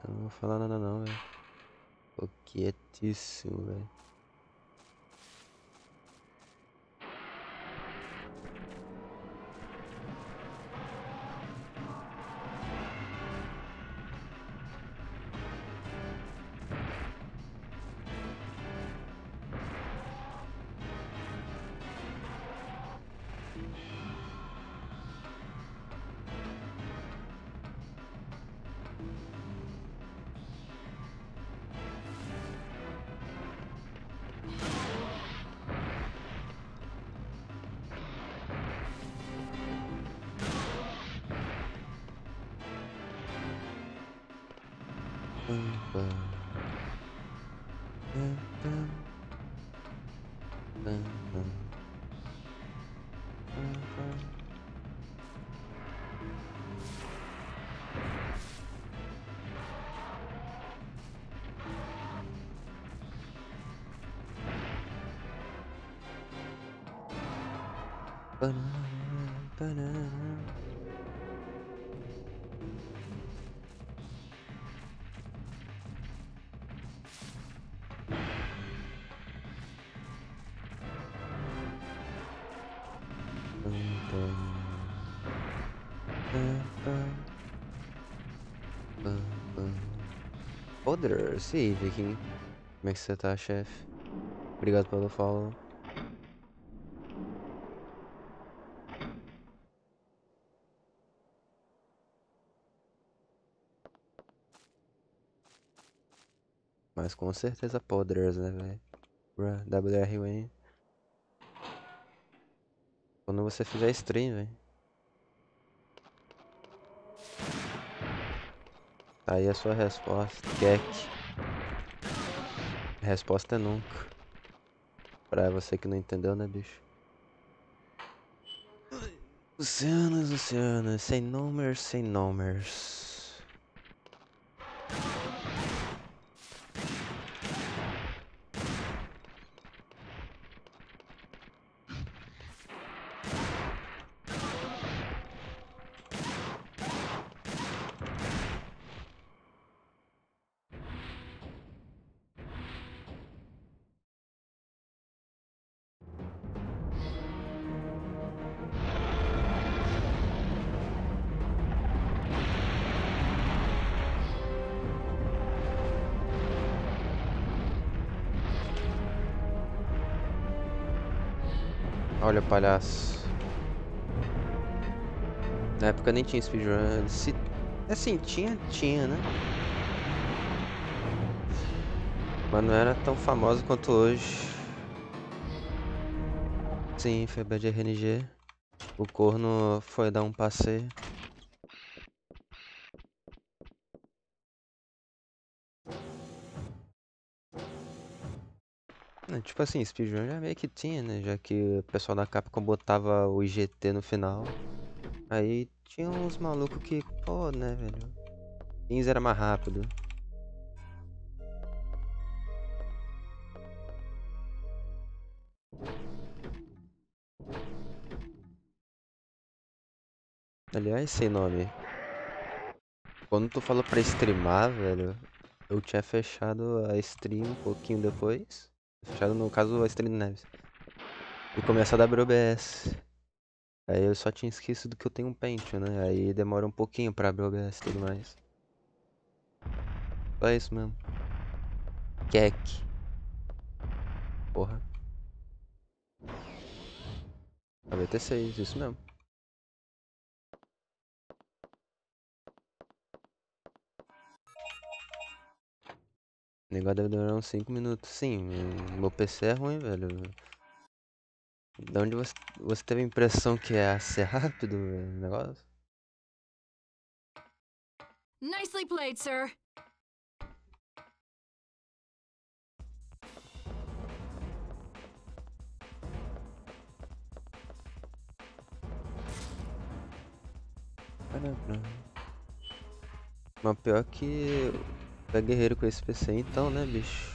Eu não vou falar nada não, velho. Tô quietíssimo, velho. Foda-se, e aí, Viking. Como é que você tá, chefe? Obrigado pelo follow. Mas com certeza Poders, né, velho? WR Wayne. Quando você fizer stream, velho. Tá aí a sua resposta. Kek. A resposta é nunca. Pra você que não entendeu, né, bicho? Oceanos, oceanos. Sem números, sem números. Olha, palhaço. Na época nem tinha speedrun. Se... Assim, tinha, né? Mas não era tão famoso quanto hoje. Sim, foi Bad RNG. O corno foi dar um passeio. Tipo assim, speedrun já meio que tinha, né? Já que o pessoal da Capcom botava o IGT no final. Aí tinha uns malucos que, pô, né, velho? 15 era mais rápido. Aliás, sem nome. Quando tu falou pra streamar, velho, eu tinha fechado a stream um pouquinho depois. Fechado no caso a stream do Neves. E começar a WBS. Aí eu só tinha esquecido que eu tenho um Pentium, né? Aí demora um pouquinho pra abrir o OBS e tudo mais. Só isso mesmo. Kek. Porra. A VT6, isso mesmo. O negócio deve demorar uns 5 minutos. Sim, meu PC é ruim, velho. Da onde você teve a impressão que ia ser rápido o negócio? Nicely played, sir. Mas pior que tu é guerreiro com esse PC então, né, bicho?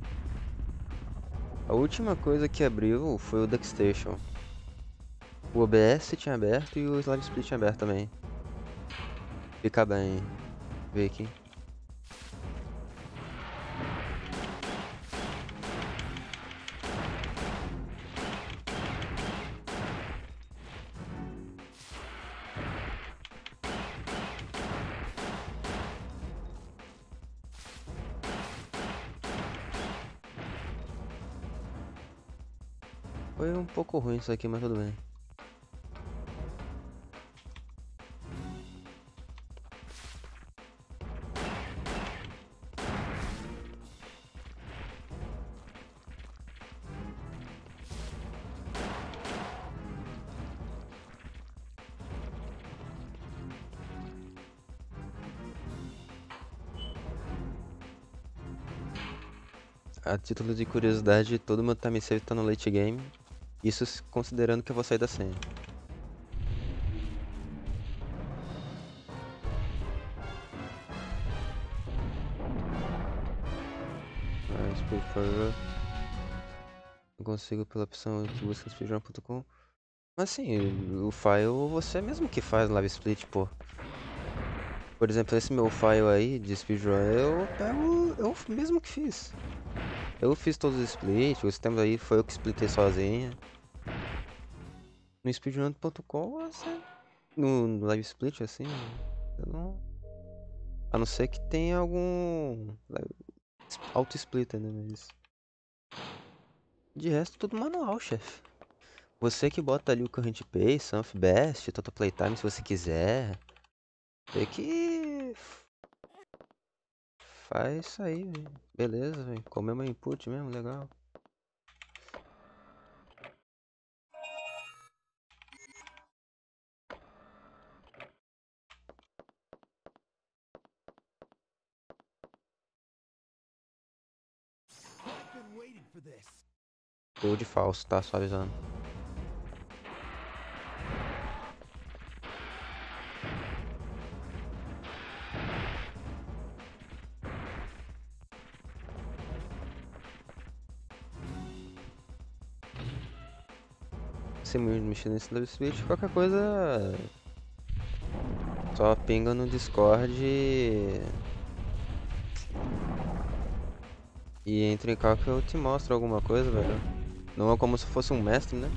A última coisa que abriu foi o DuckStation. O OBS tinha aberto e o Slide Split tinha aberto também. Fica bem, Viking. Foi um pouco ruim isso aqui, mas tudo bem. A título de curiosidade, todo meu time save tá no late game. Isso considerando que eu vou sair da senha. Speed Forward. Eu consigo pela opção que busca speedrun.com. Mas assim, o file você mesmo que faz live split, pô. Por exemplo, esse meu file aí de speedrun, eu mesmo que fiz. Eu fiz todos os splits, os tempos aí foi eu que splitei sozinho. No speedrun.com, você... No live split, assim, eu não... A não ser que tenha algum auto-splitter, né, mas... De resto, tudo manual, chefe. Você que bota ali o current pace, Sunf best, total playtime se você quiser. Você que faz isso aí, velho. Beleza, velho. Comeu meu input mesmo, legal. Gol de falso, tá? Só avisando. Se mexer nesse live split, qualquer coisa... Só pinga no Discord e entra em cal que eu te mostro alguma coisa, velho. Não é como se fosse um mestre, né?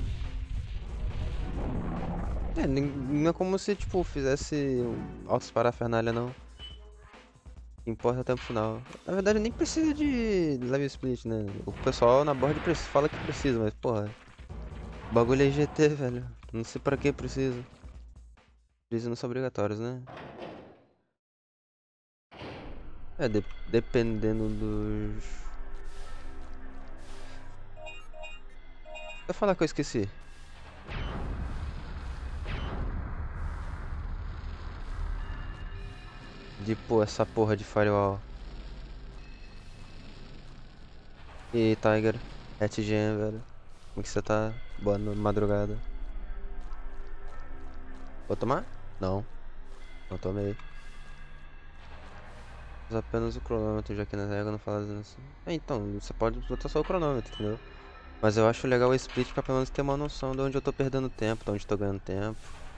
É, não é como se, tipo, fizesse altos parafernália, não. Importa até o final. Na verdade, nem precisa de live split, né? O pessoal na board fala que precisa, mas, porra, o bagulho é GT, velho. Não sei pra que precisa. Eles não são obrigatórios, né? É, dependendo dos... Eu falar que eu esqueci. De pôr essa porra de firewall. E Tiger, Hatgen, velho. Como que você tá? Boa madrugada. Vou tomar? Não, não tomei. Usa apenas o cronômetro, já que na regra não fala assim. É, então, você pode botar só o cronômetro, entendeu? Mas eu acho legal o split pra pelo menos ter uma noção de onde eu tô perdendo tempo, de onde tô ganhando tempo.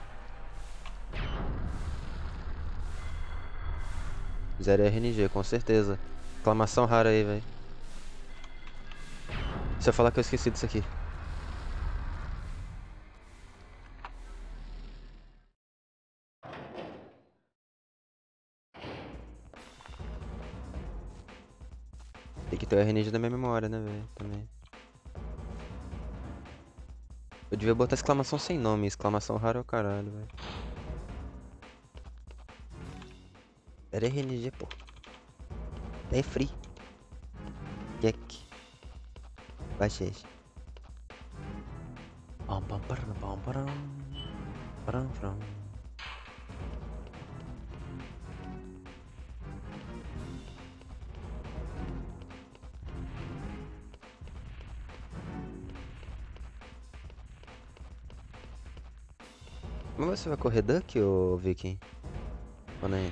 0 RNG, com certeza. Exclamação rara aí, velho. Se eu falar que eu esqueci disso aqui. Tem que ter o RNG da minha memória, né, velho? Também. Eu devia botar exclamação sem nome, exclamação rara é o caralho, velho. Era RNG, pô. É free. Jack. Baixei. Pam pam param pam param. Param param. Mas você vai correr Duck ou Viking? Ou nem?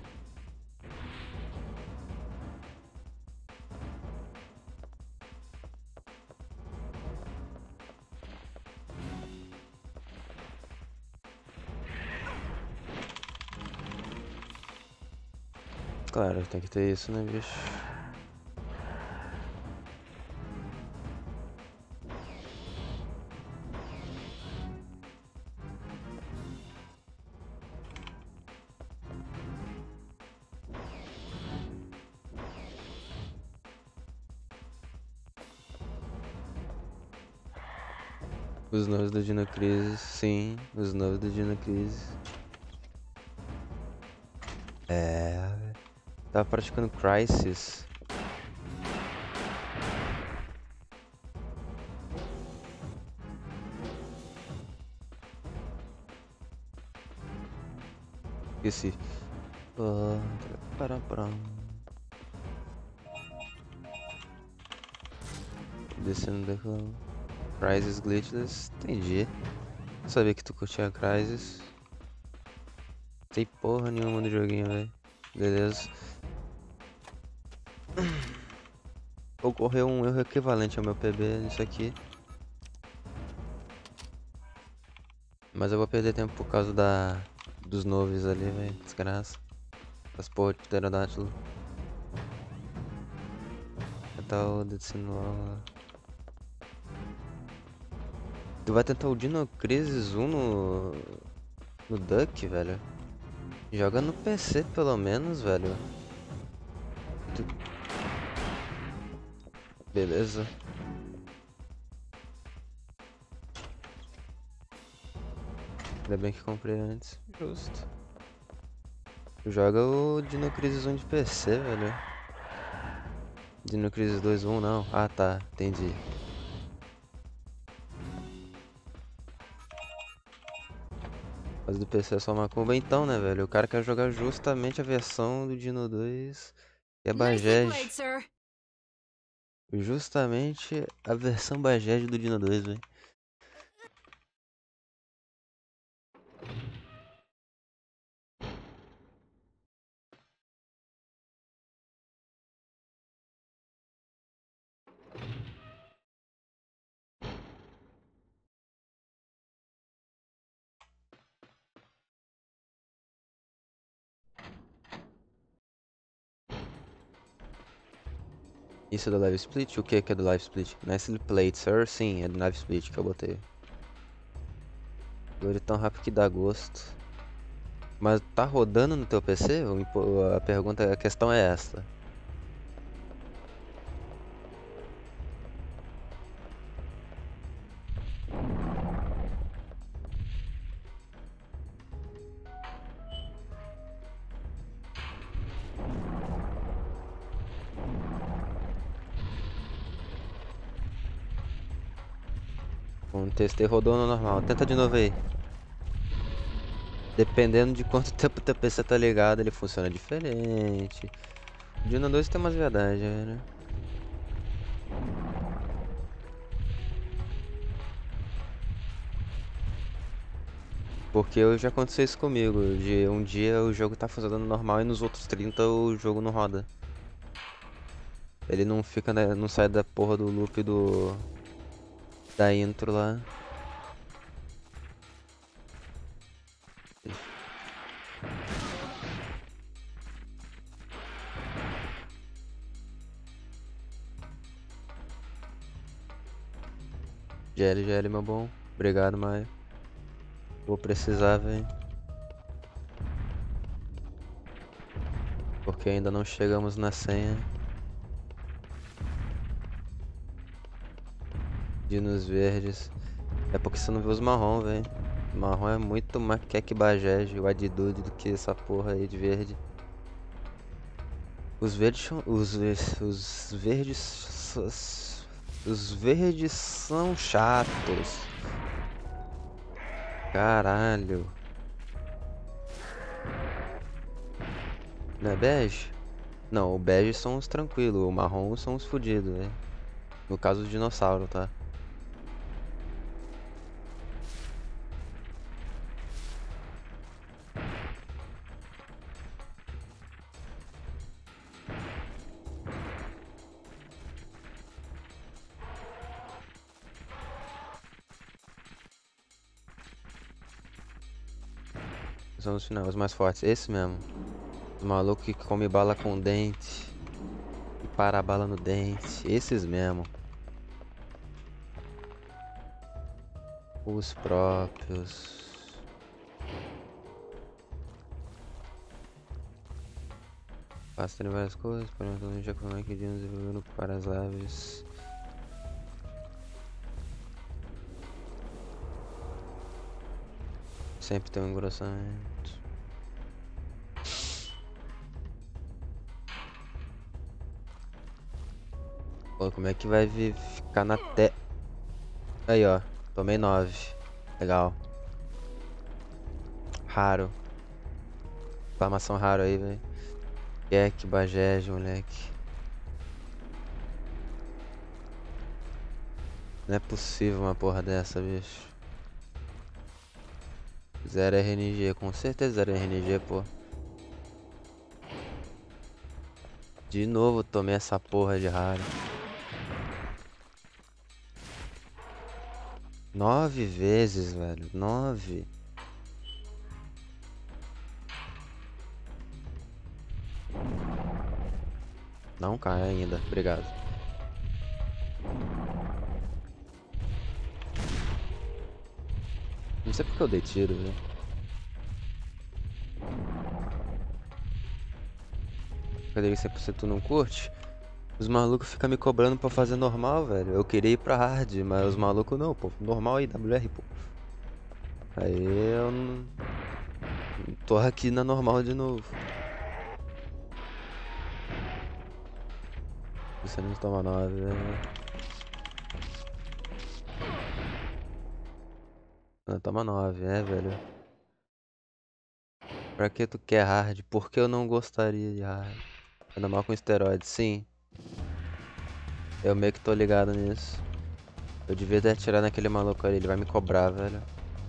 Claro, tem que ter isso, né, bicho? Os novos do Dino Crisis, sim, os novos do Dino Crisis. É, tava praticando Crysis. Esqueci. Param. Descendo da Crysis Glitchless, entendi. Não sabia que tu curtia Crysis. Sei porra nenhuma do joguinho, velho. Beleza. Ocorreu um erro equivalente ao meu PB nisso aqui. Mas eu vou perder tempo por causa dos novos ali, velho. Desgraça. As porra de pterodátilo. Tentar o descendo lá. Tu vai tentar o Dino Crisis 1 no Duck, velho? Joga no PC pelo menos, velho. Beleza. Ainda bem que comprei antes. Justo. Joga o Dino Crisis 1 de PC, velho. Dino Crisis 2.1 não. Ah tá, entendi. Mas do PC é só uma curva então, né, velho? O cara quer jogar justamente a versão do Dino 2 que é Nicely played, Bajaj. sir. Justamente a versão Bajaj do Dino 2, velho. Isso é do Live Split? O que é do Live Split? Nicely played, sir. Sim, é do Live Split que eu botei. Agora tão rápido que dá gosto. Mas tá rodando no teu PC? A pergunta, a questão é esta. Bom, testei, rodou no normal. Tenta de novo aí. Dependendo de quanto tempo o teu PC tá ligado, ele funciona diferente. O Dino 2 tem umas verdades, né? Porque hoje já aconteceu isso comigo. De um dia o jogo tá funcionando normal e nos outros 30 o jogo não roda. Ele não fica, né, não sai da porra do loop da intro lá. GL, meu bom. Obrigado, Maio. Vou precisar, velho. Porque ainda não chegamos na senha. Dinos verdes. É porque você não vê os marrom, velho. Marrom é muito mais que Bajaj, o Adidude do que essa porra aí de verde. Os verdes são. Os verdes. Os verdes são chatos. Caralho. Não é bege? Não, o bege são os tranquilos, o marrom são os fudidos, né? No caso do dinossauro, tá? São os finais, os mais fortes. Esse mesmo. Os malucos que come bala com dente. E para a bala no dente. Esses mesmo. Os próprios. Passa em várias coisas, por exemplo, já como é que Deus desenvolveu para as aves. Sempre tem um engrossamento. Pô, como é que vai ficar na tela? Aí, ó. Tomei 9. Legal. Raro. Exclamação raro aí, velho. Que bagege, moleque. Não é possível uma porra dessa, bicho. 0 RNG, com certeza 0 RNG, pô. De novo tomei essa porra de raro. 9 vezes, velho. 9. Não cai ainda, obrigado. Não sei porque eu dei tiro, velho. Cadê que se tu não curte? Os malucos ficam me cobrando pra fazer normal, velho. Eu queria ir pra hard, mas os malucos não, pô. Normal aí, WR, pô. Aí eu não... tô aqui na normal de novo. Você não toma 9, velho. Não toma 9, velho. Pra que tu quer hard? Por que eu não gostaria de hard? Anda mal com esteroide, sim. Eu meio que tô ligado nisso. Eu devia ter atirado naquele maluco ali, ele vai me cobrar, velho.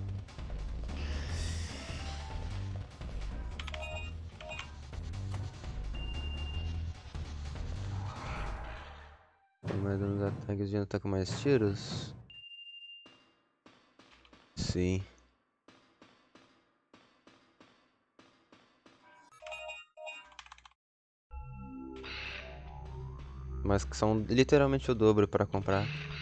Tem mais uns ataques de tá com mais tiros? Sim. Mas que são literalmente o dobro pra comprar.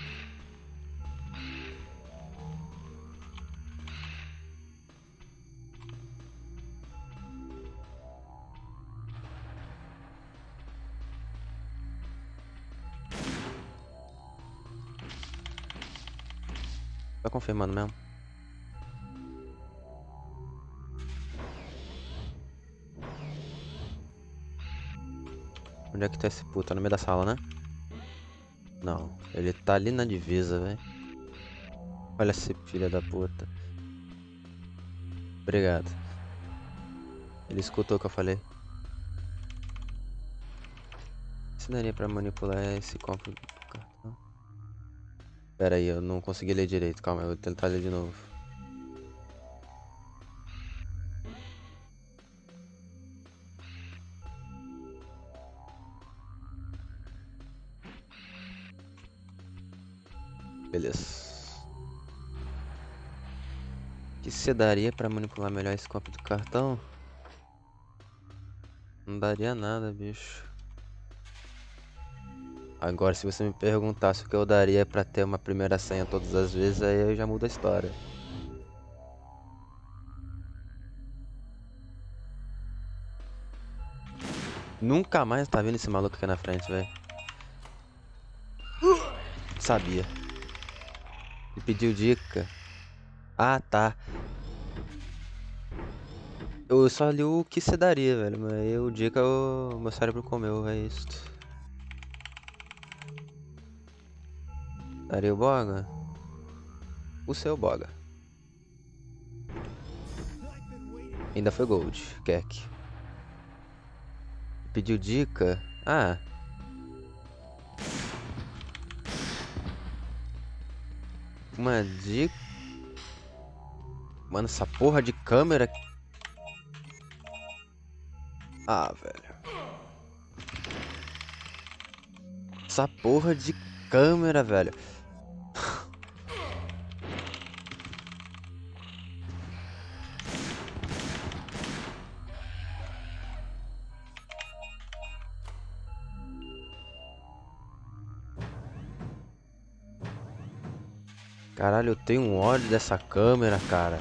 Tá confirmando mesmo? Onde é que tá esse puto? Tá no meio da sala, né? Não, ele tá ali na divisa, velho. Olha esse filho da puta. Obrigado. Ele escutou o que eu falei. Ensinaria pra manipular esse copo do cartão. Pera aí, eu não consegui ler direito. Calma, eu vou tentar ler de novo. Beleza. O que você daria pra manipular melhor esse copo do cartão? Não daria nada, bicho. Agora, se você me perguntasse o que eu daria pra ter uma primeira senha todas as vezes, aí eu já mudo a história. Nunca mais tá vendo esse maluco aqui na frente, velho. Sabia. Me pediu dica. Ah, tá. Eu só li o que você daria, velho. Mas aí o dica o meu cérebro comeu, é isso. Daria o boga? O seu boga. Ainda foi gold, Keck. Pediu dica? Ah. Uma dica. Mano, essa porra de câmera. Ah, velho. Essa porra de câmera, velho. Caralho, eu tenho um ódio dessa câmera, cara.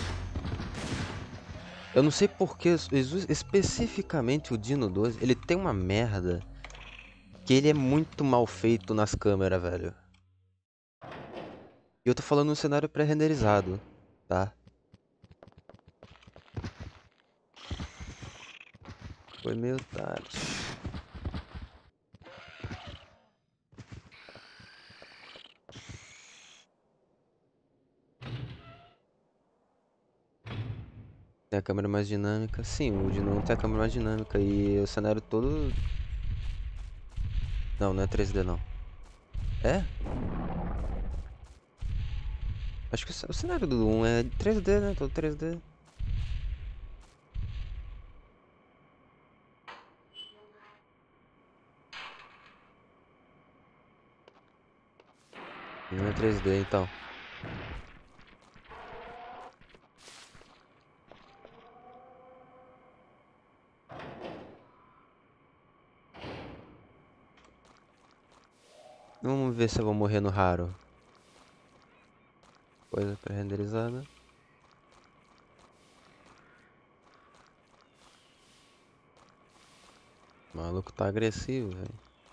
Eu não sei porque, especificamente o Dino 12, ele tem uma merda que ele é muito mal feito nas câmeras, velho. E eu tô falando um cenário pré-renderizado, tá? Foi meio tarde. Tem a câmera mais dinâmica. Sim, o de novo tem a câmera mais dinâmica. E o cenário todo... Não, não é 3D não. É? Acho que o cenário do 1 é 3D, né? Todo 3D. Não é 3D então. Vamos ver se eu vou morrer no raro. Coisa pré-renderizada. O maluco tá agressivo, velho.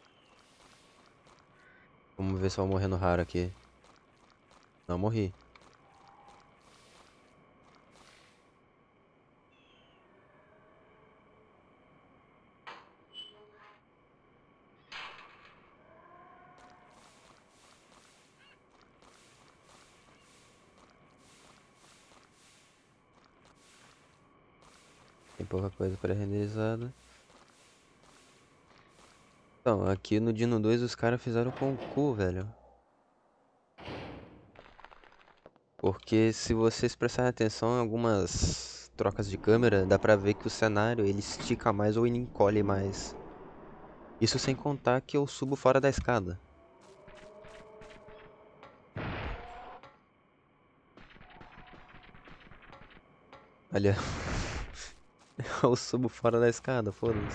Vamos ver se eu vou morrer no raro aqui. Não morri. Tem pouca coisa pré-renderizada. Então, aqui no Dino 2 os caras fizeram com o cu, velho. Porque se vocês prestarem atenção em algumas trocas de câmera, dá pra ver que o cenário ele estica mais ou ele encolhe mais. Isso sem contar que eu subo fora da escada. Olha, eu subo fora da escada, foda-se.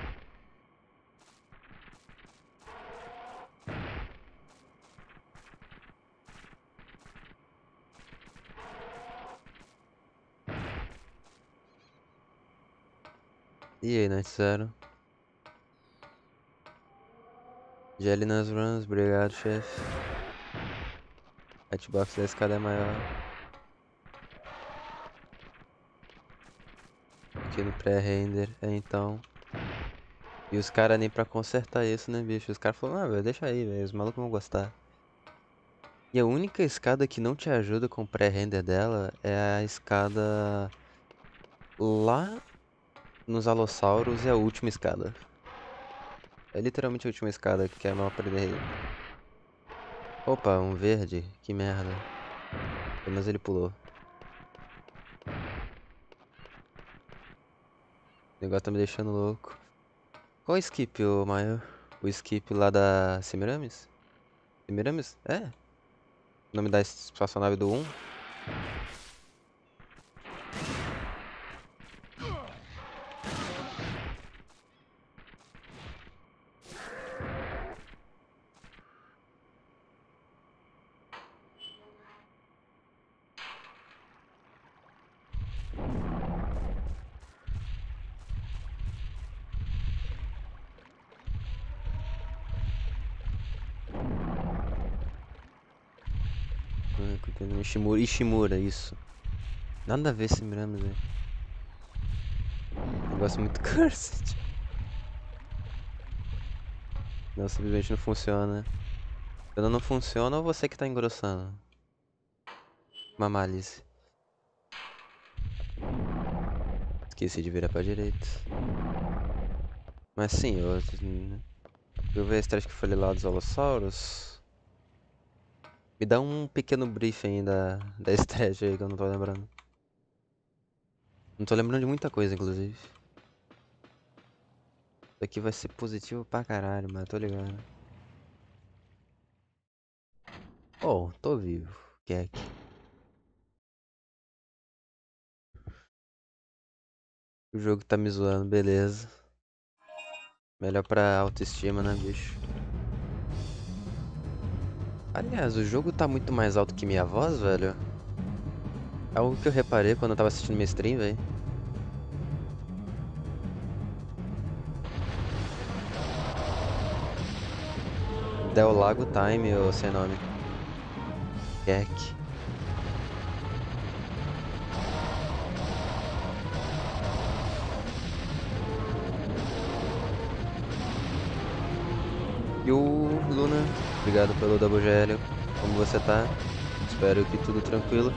E aí, Night Zero? Jelly nas runs, obrigado, chefe. Hitbox da escada é maior. Aqui no pré-render, então. E os caras nem pra consertar isso, né, bicho? Os caras falaram, ah, velho, deixa aí, velho, os malucos vão gostar. E a única escada que não te ajuda com o pré-render dela é a escada lá nos Alossauros, é a última escada. É literalmente a última escada que é mal perder. Opa, um verde, que merda. Mas ele pulou. O negócio tá me deixando louco. Qual o skip, ô Maio? O skip lá da Semiramis? Semiramis? É. O nome da espaçonave do 1? Ishimura, Ishimura, isso. Nada a ver Semiramis, velho. Negócio muito cursed. Não, simplesmente não funciona. Quando não funciona, ou você que tá engrossando? Mamalice. Esqueci de virar pra direita. Mas sim, eu ver a estratégia que eu falei lá dos Alossauros. Me dá um pequeno briefing da estratégia aí que eu não tô lembrando. Não tô lembrando de muita coisa, inclusive. Isso aqui vai ser positivo pra caralho, mas eu tô ligado. Oh, tô vivo. Kek. O jogo tá me zoando, beleza. Melhor pra autoestima, né, bicho? Aliás, o jogo tá muito mais alto que minha voz, velho. É algo que eu reparei quando eu tava assistindo minha stream, velho. Del Lago Time, ou sem nome. Kek. E o Luna, obrigado pelo Double GL. Como você tá? Espero que tudo tranquilo.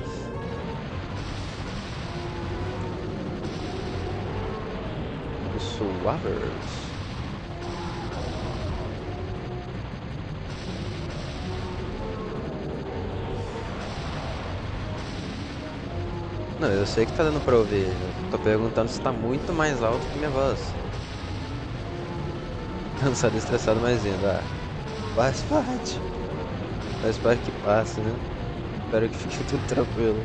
O Suavers. Não, eu sei que tá dando pra ouvir. Eu tô perguntando se tá muito mais alto que minha voz. Cansado e estressado, mas indo. Ah, faz parte. Faz parte que passa, né? Espero que fique tudo tranquilo.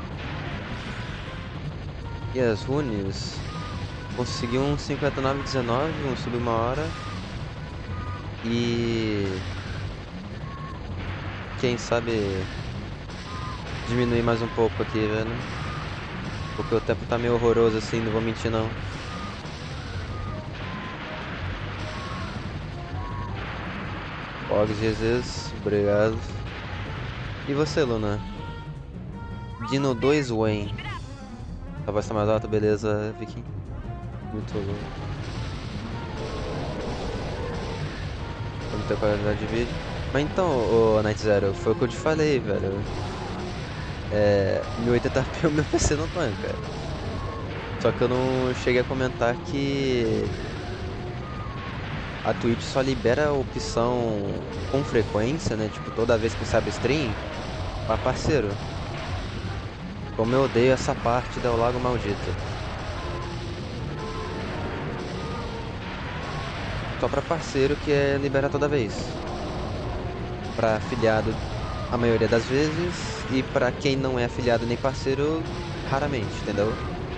E as runes? Consegui um 59,19, um sub 1 hora. E... quem sabe diminuir mais um pouco aqui, velho. Porque o tempo tá meio horroroso assim, não vou mentir não. Og Jesus, obrigado. E você, Luna? Dino 2 Wayne. A voz tá mais alta, beleza, Viking? Muito louco. Vamos ter qualidade de vídeo. Mas então, ô Night Zero, foi o que eu te falei, velho. 1080p o meu PC não tanca. Só que eu não cheguei a comentar que a Twitch só libera a opção com frequência, né? Tipo, toda vez que você abre stream, pra parceiro. Como eu odeio essa parte do Lago Maldito. Só pra parceiro que é liberar toda vez. Pra afiliado, a maioria das vezes. E pra quem não é afiliado nem parceiro, raramente, entendeu?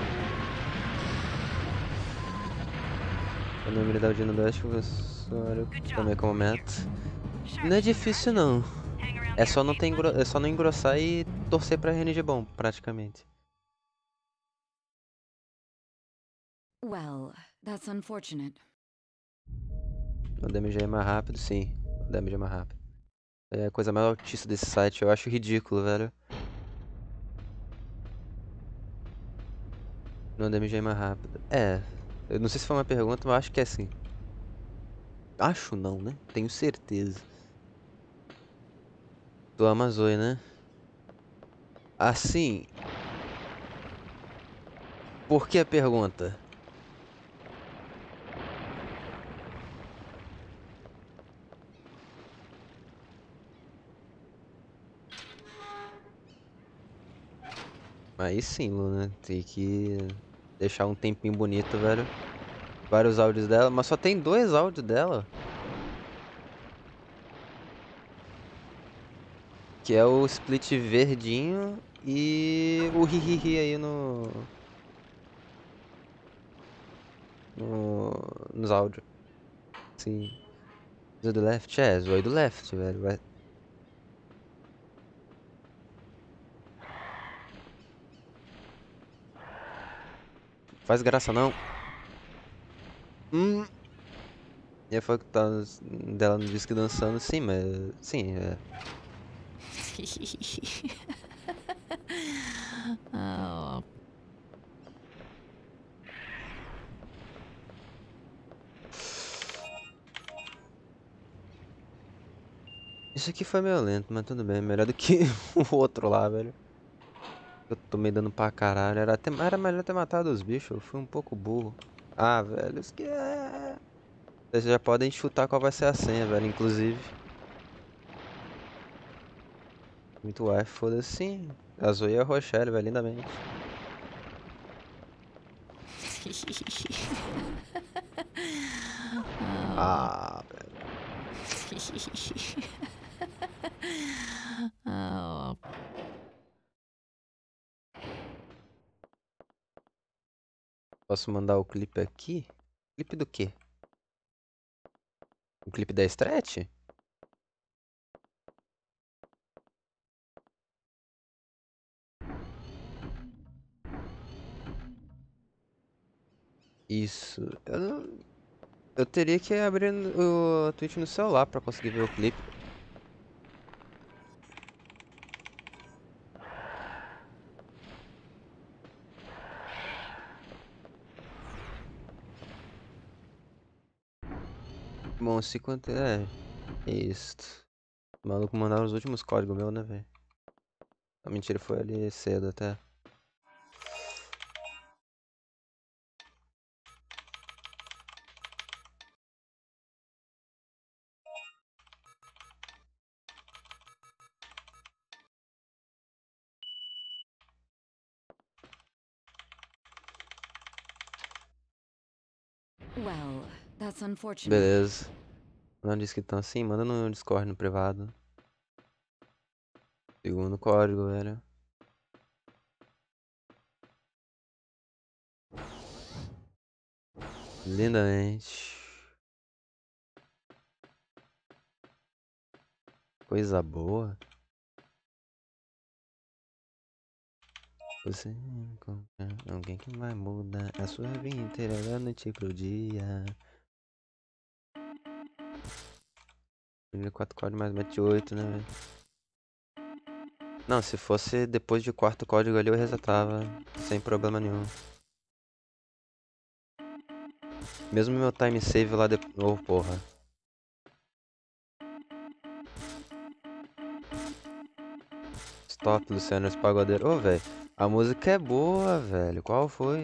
A nomeridade Dino do Oeste, professor, também como meta. Não é difícil não. É só não engrossar e torcer pra RNG bom, praticamente. Well, that's unfortunate. O damage é mais rápido, sim. O damage é mais rápido. É a coisa mais autista desse site, eu acho ridículo, velho. O damage é mais rápido. Eu não sei se foi uma pergunta, mas acho que é sim. Acho não, né? Tenho certeza. Do Amazônia, né? Assim, por que a pergunta? Aí sim, Luna, tem que deixar um tempinho bonito, velho. Vários áudios dela, mas só tem 2 áudios dela. Que é o split verdinho e o hihihi aí nos áudios. Sim. Zoe do left? Zoe do left, velho. Faz graça não. Hum. E a foto tá dela no disco dançando, sim, mas. Sim, é. Oh. Isso aqui foi meio lento, mas tudo bem. Melhor do que o outro lá, velho. Eu tomei dano pra caralho. Era melhor ter matado os bichos. Eu fui um pouco burro. Ah, velho. Isso que é. Vocês já podem chutar qual vai ser a senha, velho. Inclusive. Muito ar, foda-se sim. A Zoe e a Rochelle, velho. Lindamente. Ah, velho. Oh. Posso mandar o clipe aqui? Clipe do quê? O clipe da Stretch? Isso. Eu teria que abrir o Twitch no celular pra conseguir ver o clipe. Bom, se quanto é. Isso. O maluco mandaram os últimos códigos meus, né, velho? A mentira foi ali cedo até. Well, that's unfortunate. Beleza. Não disse que estão assim, manda no Discord, no privado. Segundo código, velho. Lindamente. Coisa boa. Você encontra alguém que vai mudar a sua vida inteira da noite pro dia. 4 códigos mais mete 8, né, velho? Não, se fosse depois de quarto código ali eu resetava. Sem problema nenhum. Mesmo meu time save lá depois. Oh, porra. Stop, Luciano, esse pagodeiro. Ô, velho. A música é boa, velho. Qual foi?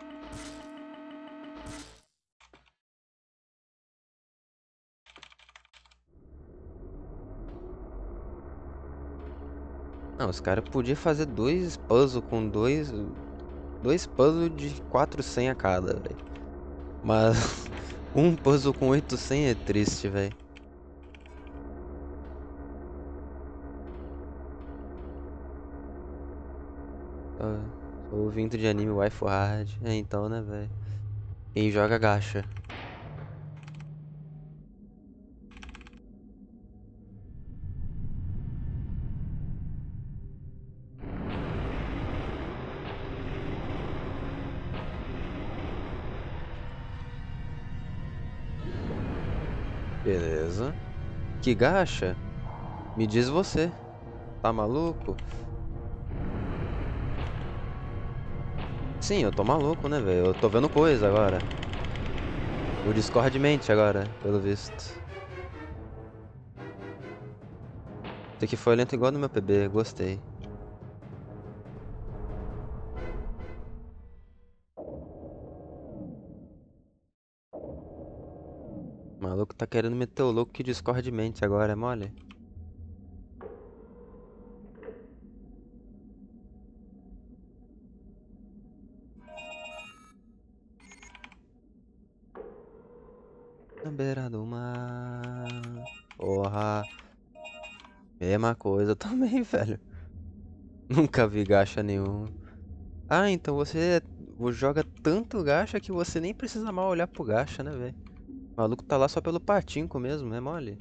Não, os caras podiam fazer dois puzzles com dois puzzles de 400 a cada, velho. Mas um puzzle com 800 é triste, velho. Sou ouvinte de anime waifu hard. É, então, né, velho? Quem joga gacha. Beleza. Que gacha? Me diz você. Tá maluco? Sim, eu tô maluco, né, velho? Eu tô vendo coisa agora. O Discord mente agora, pelo visto. Isso aqui foi lento igual no meu PB, gostei. O maluco tá querendo meter o louco que Discord mente agora, é mole? Na beira do mar. Porra. Mesma coisa também, velho. Nunca vi gacha nenhum. Ah, então você joga tanto gacha que você nem precisa mal olhar pro gacha, né, velho? O maluco tá lá só pelo patinco mesmo, é mole?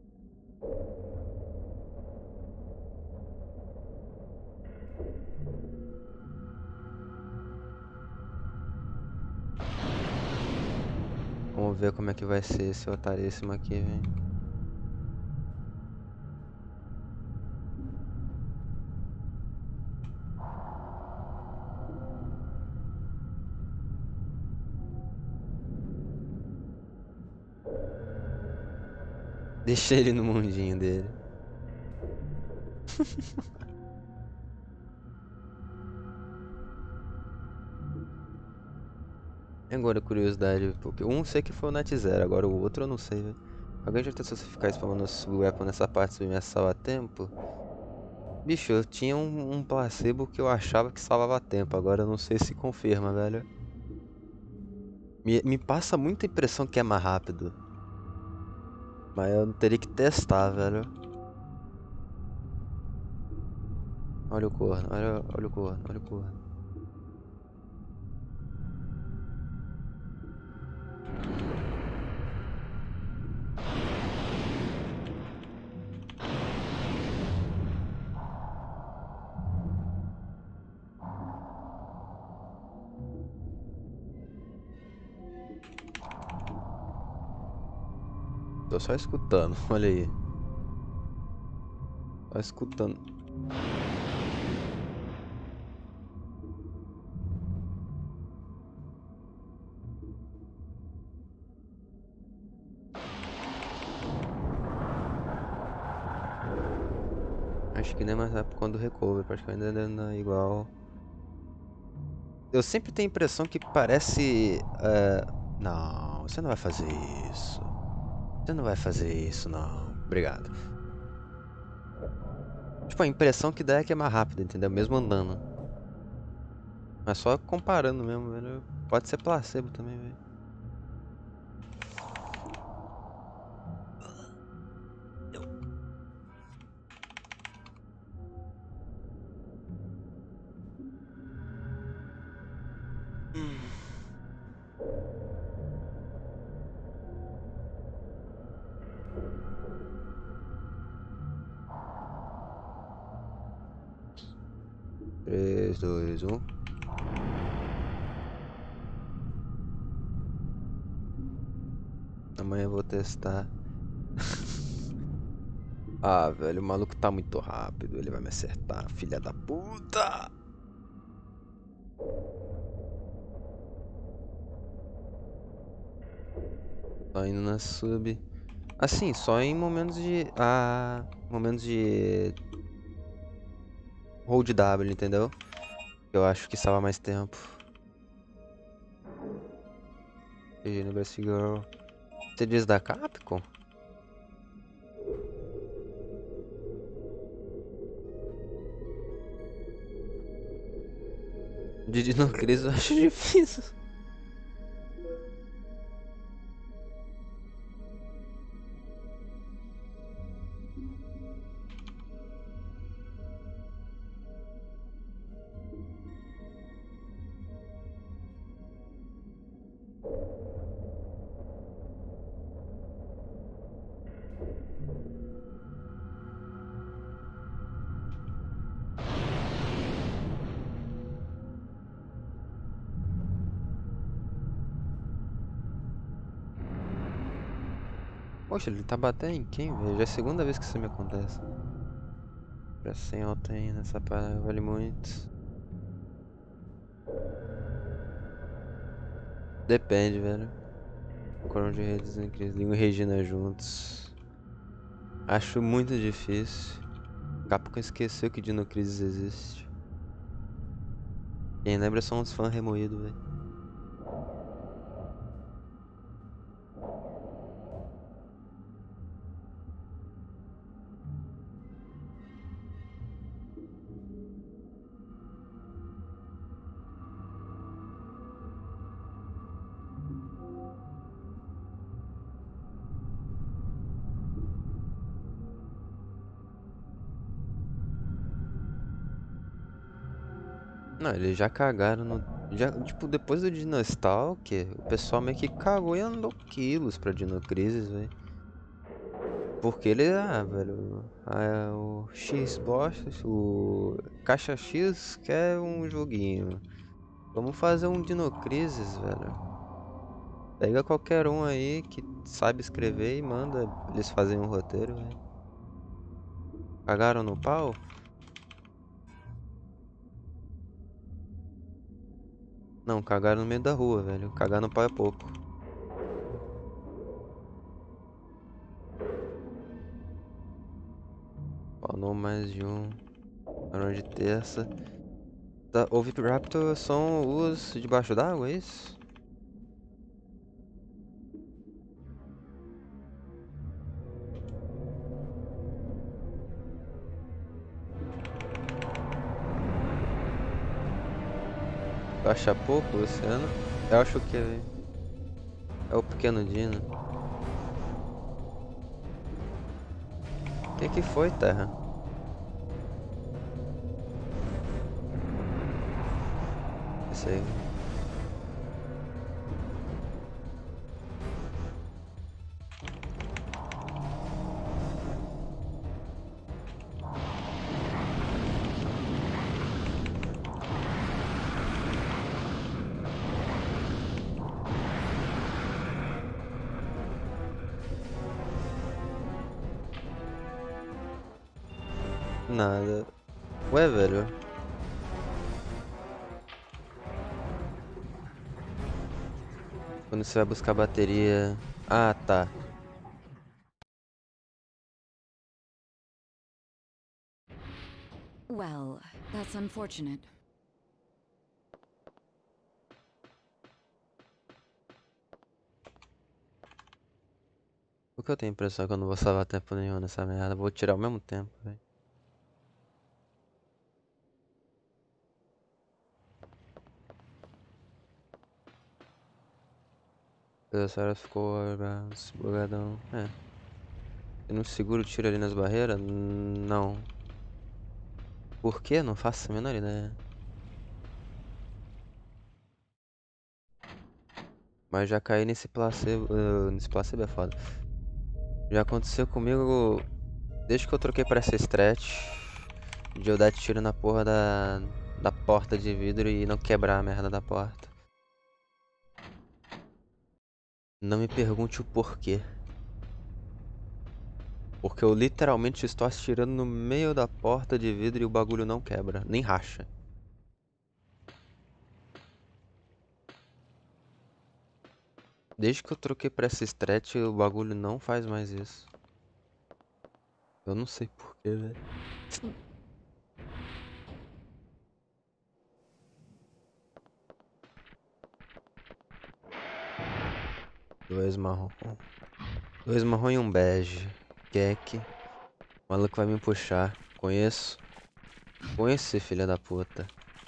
Vamos ver como é que vai ser esse otaríssimo aqui, velho. Deixa ele no mundinho dele. Agora, curiosidade, porque um sei que foi o Night Zero, agora o outro eu não sei, velho. Alguém já testou se ficar spamando o weapon nessa parte submersal a tempo? Bicho, eu tinha um placebo que eu achava que salvava tempo, agora eu não sei se confirma, velho. Me passa muita impressão que é mais rápido. Mas eu teria que testar, velho. Olha o corno, olha o corno, olha o corno. Tô só escutando, olha aí. Só escutando. Acho que nem mais rápido quando recover, praticamente ainda não é igual. Eu sempre tenho a impressão que parece. Não, você não vai fazer isso. Você não vai fazer isso, não. Obrigado. Tipo, a impressão que dá é que é mais rápido, entendeu? Mesmo andando. Mas só comparando mesmo, velho. Pode ser placebo também, velho. Três, dois, um. Amanhã eu vou testar. Ah, velho, o maluco tá muito rápido. Ele vai me acertar, filha da puta. Só indo na sub. Assim, só em momentos de. Momentos de. Hold W, entendeu? Eu acho que salva mais tempo. GG no Best Girl. Você diz da Capcom? De Dino Crisis eu acho difícil. Poxa, ele tá batendo em quem, velho? Já é a segunda vez que isso me acontece. Já sem alta ainda, essa parada vale muito. Depende, velho. Coron de Redes em Crise, Lingo e Regina juntos. Acho muito difícil. Capcom esqueceu que Dino Crisis existe. Quem lembra são uns fãs remoídos, velho. Não, eles já cagaram no. Já, tipo, depois do Dino Stalker, o pessoal meio que cagou e andou quilos pra Dino Crisis, velho. Porque ele, velho, o Xbox, o Caixa X quer um joguinho. Vamos fazer um Dino Crisis, velho. Pega qualquer um aí que sabe escrever e manda eles fazerem um roteiro, velho. Cagaram no pau? Não, cagaram no meio da rua, velho. Cagar no pau é pouco. Spawnou mais de um. Barão de terça. Tá, Oviraptor são os debaixo d'água, é isso? Tu acha pouco, Luciano? Eu acho que é o pequeno Dino. Que foi, Terra? Isso aí. Nada. Ué, velho. Quando você vai buscar bateria. Ah, tá. That's unfortunate. Por que eu tenho a impressão que eu não vou salvar tempo nenhum nessa merda? Vou tirar ao mesmo tempo, velho. A senhora ficou bugadão. É. Eu não seguro o tiro ali nas barreiras? Não. Por quê? Não faço a menor ideia. Mas já caí nesse placebo. Nesse placebo é foda. Já aconteceu comigo desde que eu troquei pra essa stretch. De eu dar tiro na porra da porta de vidro e não quebrar a merda da porta. Não me pergunte o porquê. Porque eu literalmente estou atirando no meio da porta de vidro e o bagulho não quebra, nem racha. Desde que eu troquei pra essa stretch, o bagulho não faz mais isso. Eu não sei porquê, velho. Dois marrom. Dois marrom e um bege. Kek. O maluco vai me puxar. Conheço. Conheço esse filho da puta.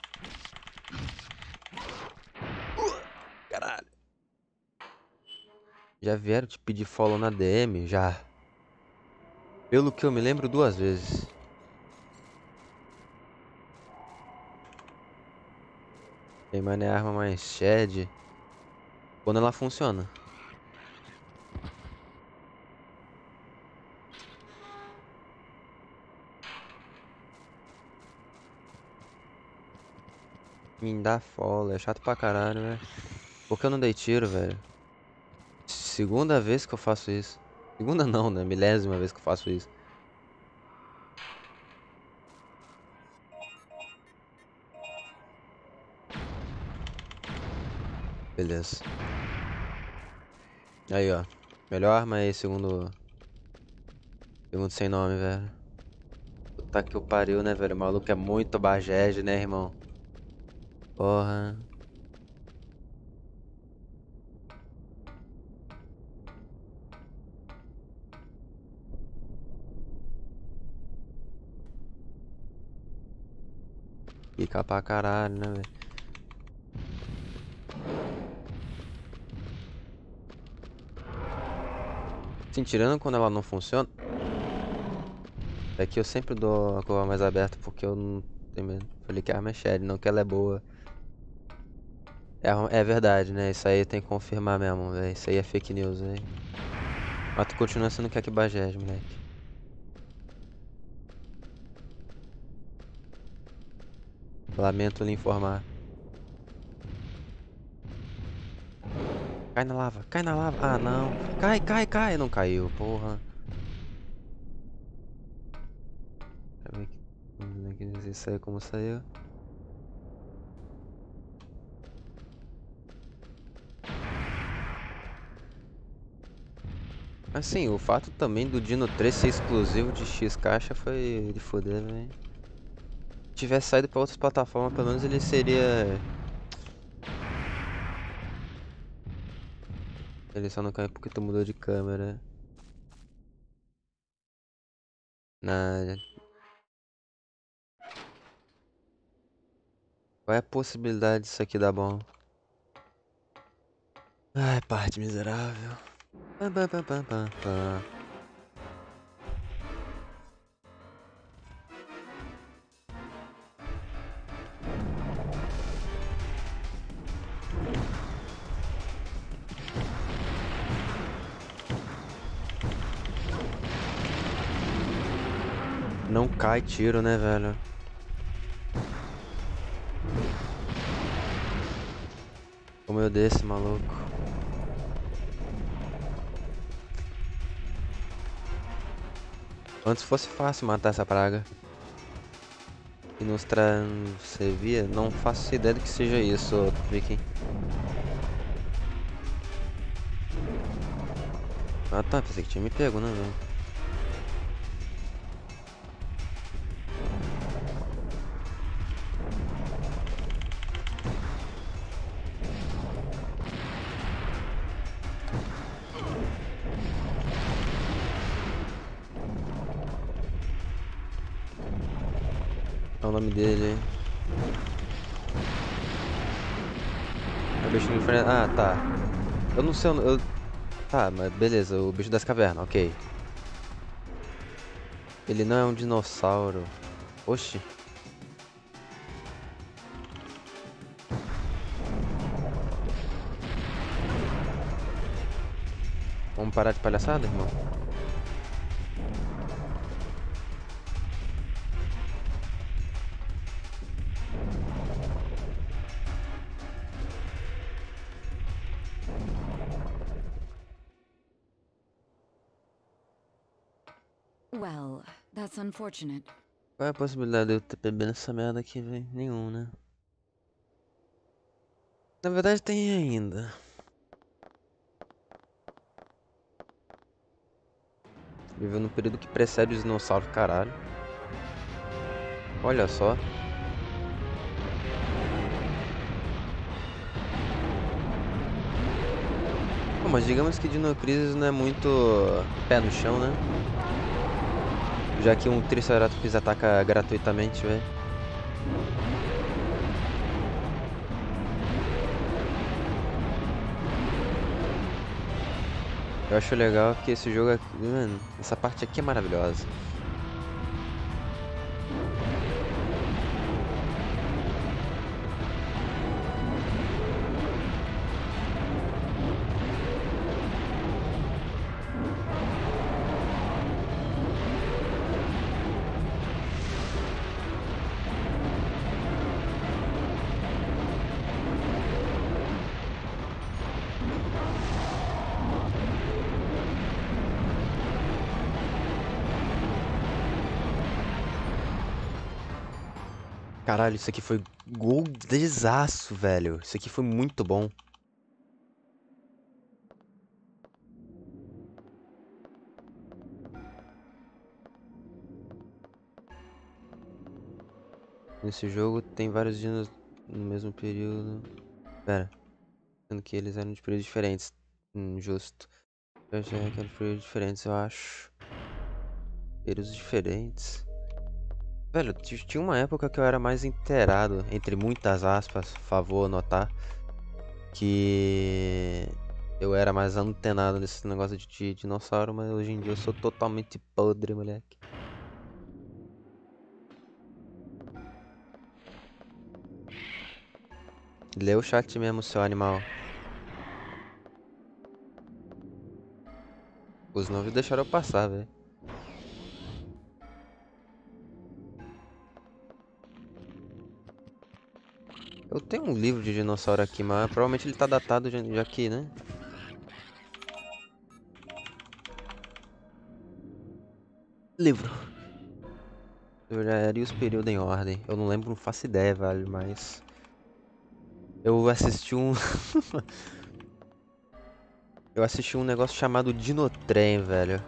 Caralho. Já vieram te pedir follow na DM? Já. Pelo que eu me lembro, 2 vezes. Tem mané arma mais shed. Quando ela funciona. Me dá follow. É chato pra caralho, velho. Por que eu não dei tiro, velho? Segunda vez que eu faço isso. Segunda não, né? Milésima vez que eu faço isso. Beleza. Aí, ó. Melhor arma aí, segundo sem nome, velho. Puta que o pariu, né, velho? O maluco é muito bagege, né, irmão? Porra. Fica pra caralho, né, velho? Sim, tirando quando ela não funciona. É que eu sempre dou a cor mais aberta porque eu não tenho medo. Falei que a arma é shed, não que ela é boa. É verdade, né? Isso aí tem que confirmar mesmo, velho. Isso aí é fake news, velho. Mas tu continua sendo que bagés, moleque. Lamento lhe informar. Cai na lava, cai na lava. Ah, não. Cai, cai, cai. Não caiu, porra. Deixa eu ver aqui. Isso aí como saiu. Assim, o fato também do Dino 3 ser exclusivo de X caixa foi de foder, velho. Se tivesse saído pra outras plataformas, pelo menos ele seria. Ele só não caiu porque tu mudou de câmera. Na... Qual é a possibilidade disso aqui dar bom? Ai, parte miserável. Pam, pam, pam, pam, pam, pam. Não cai tiro, né, velho? Como eu desse, maluco. Antes fosse fácil matar essa praga. E nos transevia, não faço ideia do que seja isso, Viking. Ah tá, pensei que tinha me pego, né, velho? o nome dele. É o bicho do inferno. Ah, tá. Eu não sei. Tá, mas beleza. O bicho das cavernas, ok. Ele não é um dinossauro. Oxi. Vamos parar de palhaçada, irmão? Well, that's unfortunate. Qual é a possibilidade de eu ter bebendo essa merda aqui, velho? Nenhum, né? Na verdade tem ainda. Viveu no período que precede os dinossauros, caralho. Olha só. Pô, mas digamos que Dino Crisis não é muito pé no chão, né? Já que um Triceratops ataca gratuitamente, velho. Eu acho legal que esse jogo aqui, mano, essa parte aqui é maravilhosa. Caralho, isso aqui foi goldezaço, velho. Isso aqui foi muito bom. Nesse jogo tem vários dinos no mesmo período. Pera, sendo que eles eram de períodos diferentes. Justo. Eu já que eram períodos diferentes, eu acho. Períodos diferentes. Velho, tinha uma época que eu era mais inteirado, entre muitas aspas, favor notar, que eu era mais antenado nesse negócio de dinossauro, mas hoje em dia eu sou totalmente podre, moleque. Lê o chat mesmo, seu animal. Os novos deixaram eu passar, velho. Eu tenho um livro de dinossauro aqui, mas provavelmente ele tá datado já aqui, né? Livro. Eu já era e os períodos em ordem. Eu não lembro, não faço ideia, velho, mas... Eu assisti um... Eu assisti um negócio chamado Dinotrem, velho.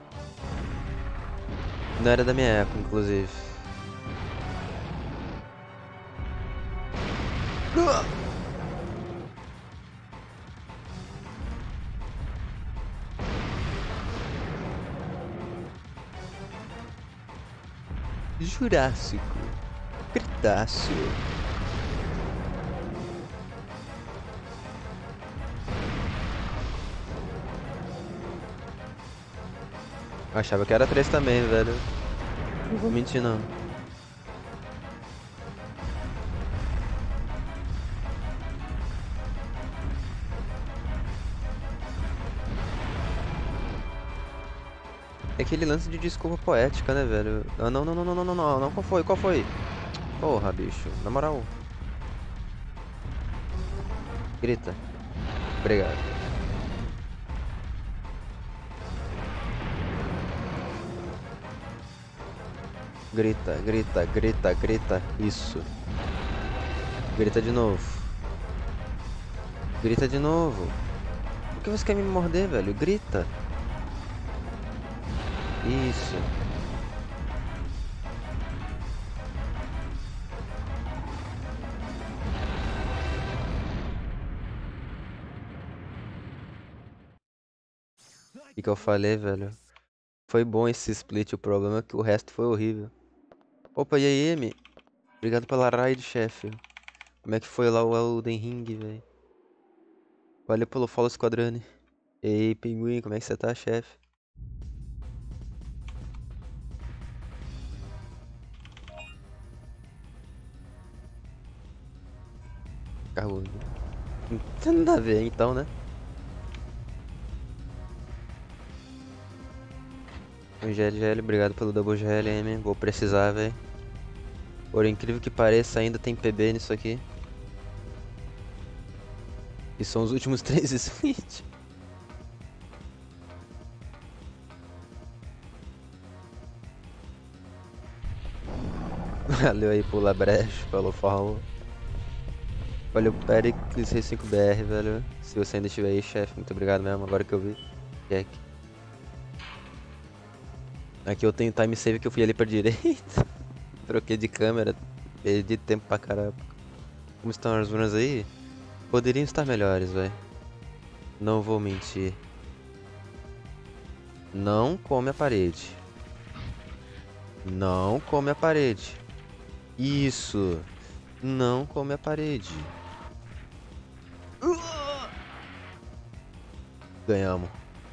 Não era da minha época, inclusive. Jurássico. Cretáceo. Eu achava que era 3 também, velho. Não vou mentir, não. É aquele lance de desculpa poética, né, velho? Ah, não, não, não, não, não, não, não, não. Qual foi? Qual foi? Porra, bicho. Na moral. Grita. Obrigado. Grita, grita, grita, grita. Isso. Grita de novo. Grita de novo. Por que você quer me morder, velho? Grita. Isso. O que eu falei, velho? Foi bom esse split, o problema é que o resto foi horrível. Opa, e aí, M? Obrigado pela raid, chefe. Como é que foi lá o Elden Ring, velho? Valeu pelo follow, Squadrone. Ei, Pinguim, como é que você tá, chefe? Carro. Não tem nada a ver, então, né? GLGL, obrigado pelo double GLM. Vou precisar, velho. Por incrível que pareça, ainda tem PB nisso aqui. E são os últimos 3 splits. Valeu aí por Labreche, falou follow. Valeu Pericles C5BR, velho. Se você ainda estiver aí, chefe, muito obrigado mesmo, agora que eu vi. Jack. Aqui eu tenho time save que eu fui ali pra direita. Troquei de câmera, perdi tempo pra caramba. Como estão as runas aí? Poderiam estar melhores, velho. Não vou mentir. Não come a parede. Não come a parede. Isso. Não come a parede. Ganhamos.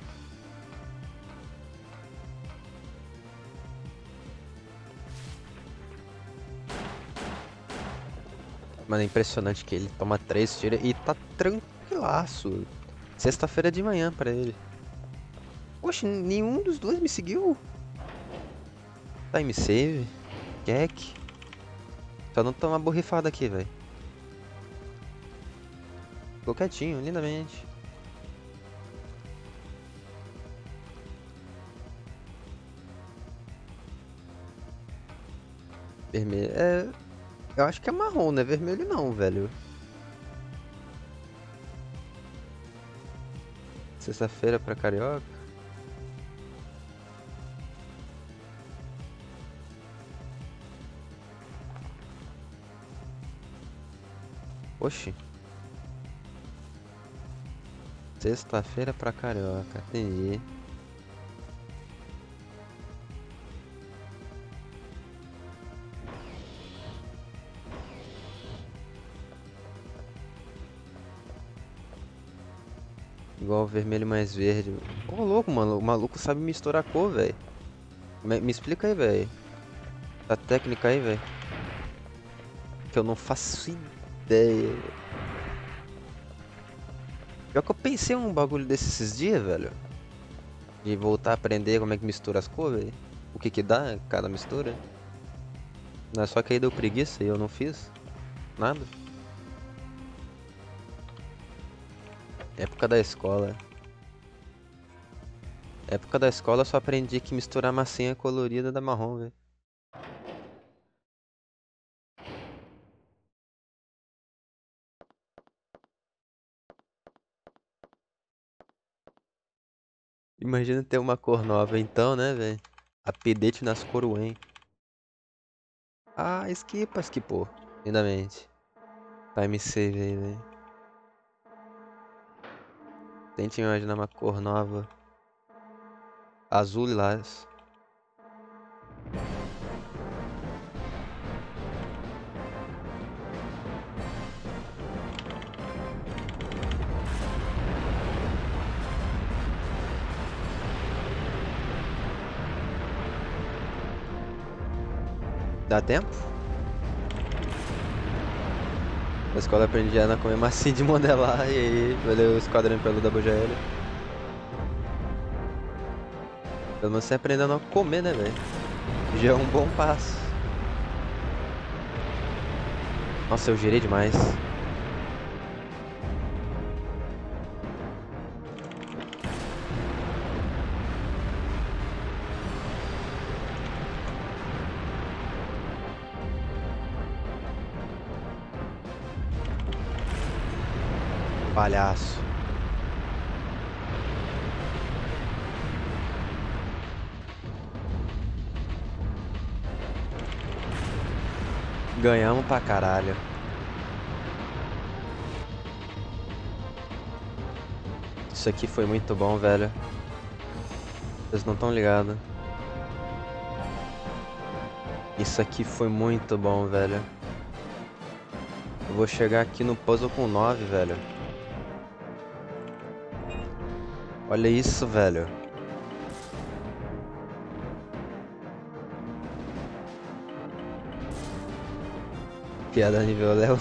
Mano, é impressionante que ele toma 3 tiros e tá tranquilaço. Sexta-feira de manhã pra ele. Poxa, nenhum dos dois me seguiu. Time save. Jack. Só não toma borrifada aqui, velho. Ficou quietinho, lindamente. Vermelho. É. Eu acho que é marrom, não é vermelho não, velho. Sexta-feira pra carioca. Oxi. Sexta-feira pra carioca, entendi. Igual vermelho mais verde. Ô, louco, mano. O maluco sabe misturar cor, velho. Me explica aí, velho. A técnica aí, velho. Que eu não faço ideia. Pior que eu pensei um bagulho desses dias, velho. De voltar a aprender como é que mistura as cores, velho. O que que dá cada mistura. Não é só que aí deu preguiça e eu não fiz nada. Época da escola. Época da escola eu só aprendi que misturar massinha colorida dá marrom, velho. Imagina ter uma cor nova então, né, velho? Update nas Coroen. Ah, esquipou. Lindamente. Time save aí, velho. Tente imaginar uma cor nova. Azul e lilás. Dá tempo? Na escola aprendi a comer massinha de modelar e aí valeu o esquadrão pelo WGL. Pelo menos você aprendendo a comer, né, velho? Já é um bom passo. Nossa, eu girei demais. Palhaço. Ganhamos pra caralho. Isso aqui foi muito bom, velho. Vocês não estão ligados. Isso aqui foi muito bom, velho. vou chegar aqui no puzzle com 9, velho. Olha isso, velho. Piada nível Léo.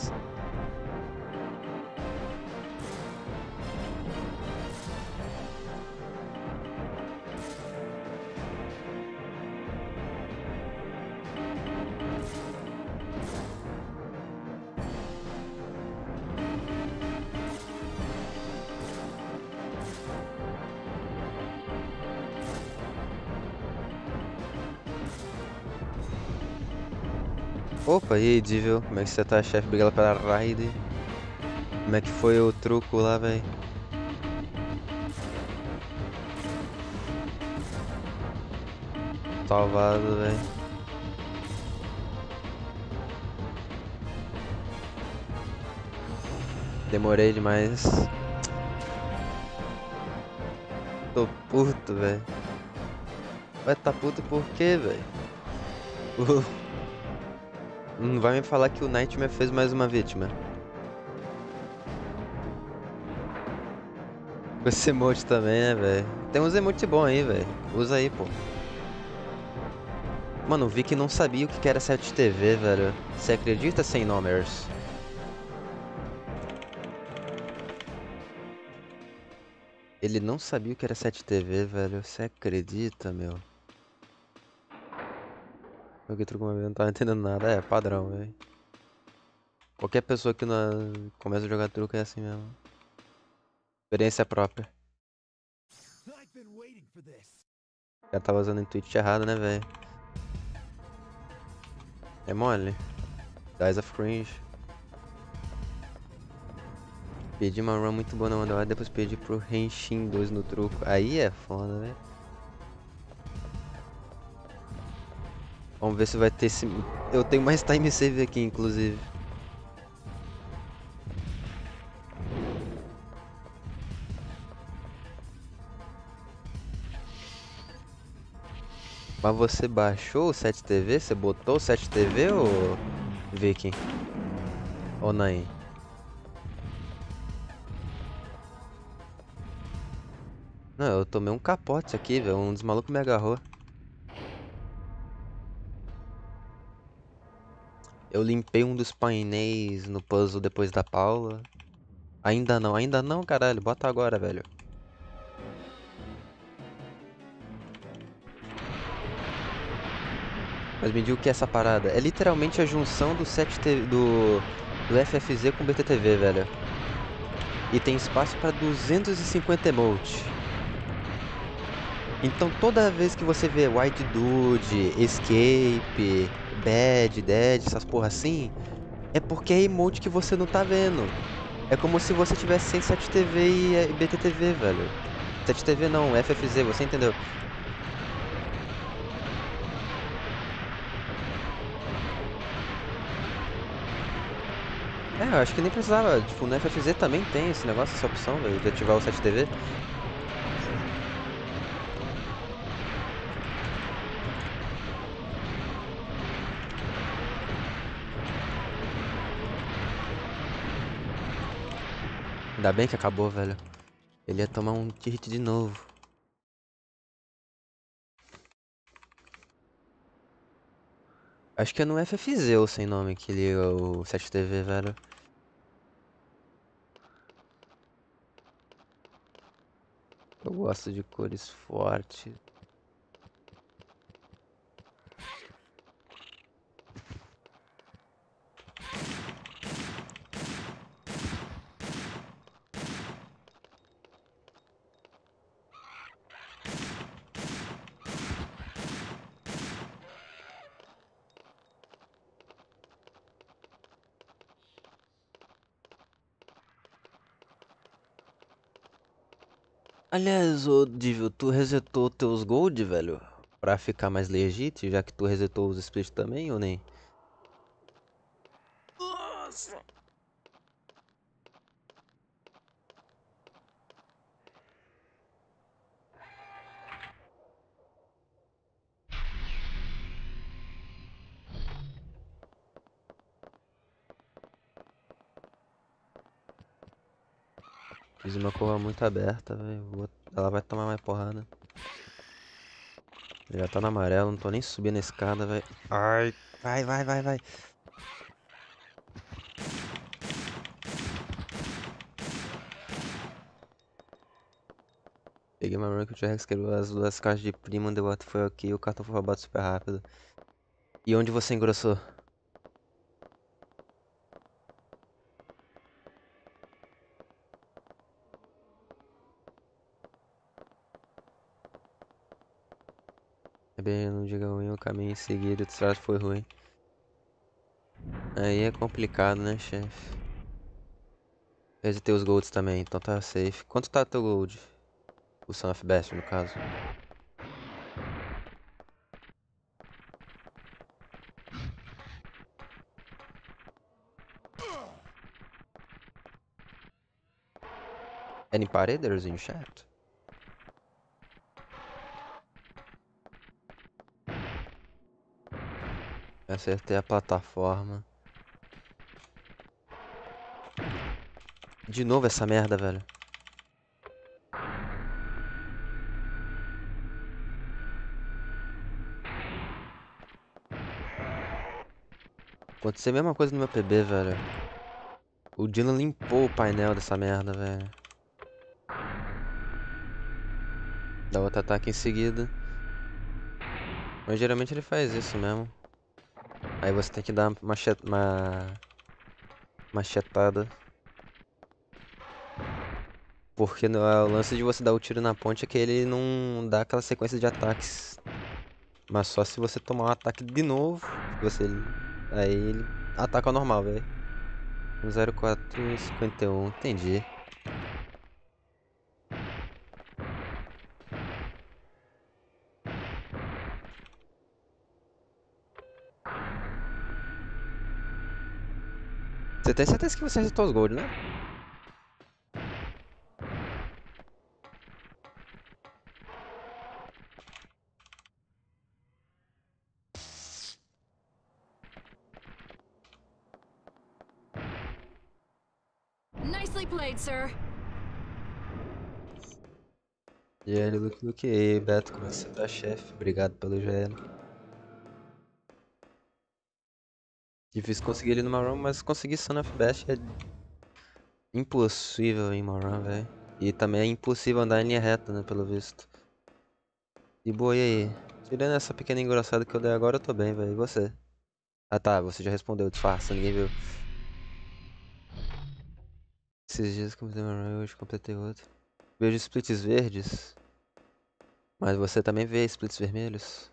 Opa, e aí, Dível? Como é que você tá, chefe? Obrigado pela raid. Como é que foi o truco lá, velho? Salvado, velho. Demorei demais. Tô puto, velho. Vai tá puto por quê, velho? Não vai me falar que o Nightmare fez mais uma vítima. Com esse emote também, né, velho? Tem uns emotes bons aí, velho. Usa aí, pô. Mano, o Vic não sabia o que era 7TV, velho. Você acredita, sem nomers? Ele não sabia o que era 7TV, velho. Você acredita, meu? Joguei truco uma vez, não tava entendendo nada. É, padrão, velho. Qualquer pessoa que começa a jogar truco é assim mesmo. Experiência própria. O cara tava usando o intuit errado, né, velho? É mole. Dies of Cringe. Perdi uma run muito boa na Wonderwide, depois perdi pro Henshin 2 no truco. Aí é foda, velho. Vamos ver se vai ter esse... Eu tenho mais time save aqui, inclusive. Mas você baixou o 7TV? Você botou o 7TV ou... Viking? Ou Nain? Não, eu tomei um capote aqui, velho. Um dos malucos me agarrou. Eu limpei um dos painéis no puzzle depois da Paula. Ainda não, caralho. Bota agora, velho. Mas me diga o que é essa parada. É literalmente a junção do 7TV, do FFZ com BTTV, velho. E tem espaço pra 250 emotes. Então toda vez que você vê White Dude, Escape, Bad, Dead, essas porra assim, é porque é emote que você não tá vendo. É como se você tivesse sem 7TV e BTTV, velho. 7TV não, FFZ, você entendeu? É, eu acho que nem precisava. Tipo, no FFZ também tem esse negócio, essa opção, velho, de ativar o 7TV. Ainda bem que acabou, velho. Ele ia tomar um hit de novo. Acho que é no FFZ ou sem nome que liga o 7TV, velho. Eu gosto de cores fortes. Aliás, ô Divio, tu resetou teus gold, velho? Pra ficar mais legit, já que tu resetou os split também, ou nem? Nossa! Fiz uma curva muito aberta, velho. Ela vai tomar mais porrada. Já tá no amarelo, não tô nem subindo a escada, velho. Ai, vai, vai, vai, vai. Peguei uma run que o T-Rex quebrou as duas caixas de prima, deu outro foi aqui e o cartão foi roubado super rápido. E onde você engrossou? É bem, não diga ruim, o caminho em seguida, o trato foi ruim. Aí é complicado, né, chefe? Resetei os golds também, então tá safe. Quanto tá teu gold? O Son of Best, no caso. Any pareders in chat? Acertei a plataforma. De novo essa merda, velho. Aconteceu a mesma coisa no meu PB, velho. O Dino limpou o painel dessa merda, velho. Dá outro ataque em seguida. Mas geralmente ele faz isso mesmo. Aí você tem que dar uma machetada. Porque o lance de você dar o tiro na ponte é que ele não dá aquela sequência de ataques. Mas só se você tomar um ataque de novo, você aí ele ataca normal, velho. 0451, entendi. Você tem certeza que você acertou os gold, né? Nicely played, sir. E aí, Luke, e aí, Beto, como é que você tá, chefe? Obrigado pelo GL. Difícil conseguir ele numa run, mas conseguir Son of Best é impossível em uma run, velho. E também é impossível andar em linha reta, né, pelo visto. E boa, e aí? Tirando essa pequena engrossada que eu dei agora, eu tô bem, velho. E você? Ah tá, você já respondeu, disfarça, ninguém viu. Esses dias completei uma run, hoje completei outra. Vejo splits verdes, mas você também vê splits vermelhos?